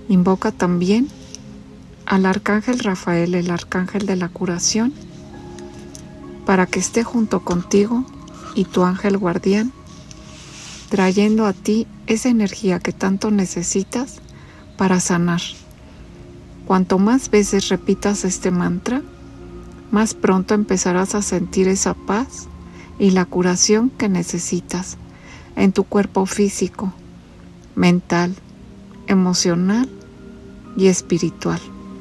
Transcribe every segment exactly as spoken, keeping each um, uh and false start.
Invoca también al Arcángel Rafael, el Arcángel de la curación, para que esté junto contigo y tu ángel guardián, trayendo a ti esa energía que tanto necesitas para sanar. Cuanto más veces repitas este mantra, más pronto empezarás a sentir esa paz y la curación que necesitas en tu cuerpo físico, mental, emocional y espiritual.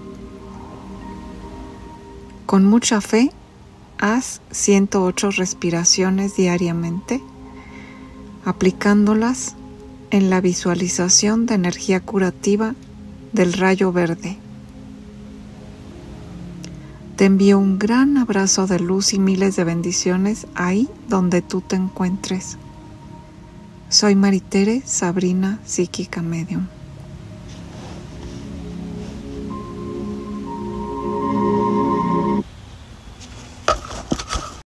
Con mucha fe, haz ciento ocho respiraciones diariamente, aplicándolas en la visualización de energía curativa del rayo verde. Te envío un gran abrazo de luz y miles de bendiciones ahí donde tú te encuentres. Soy Maritere Sabrina, psíquica medium.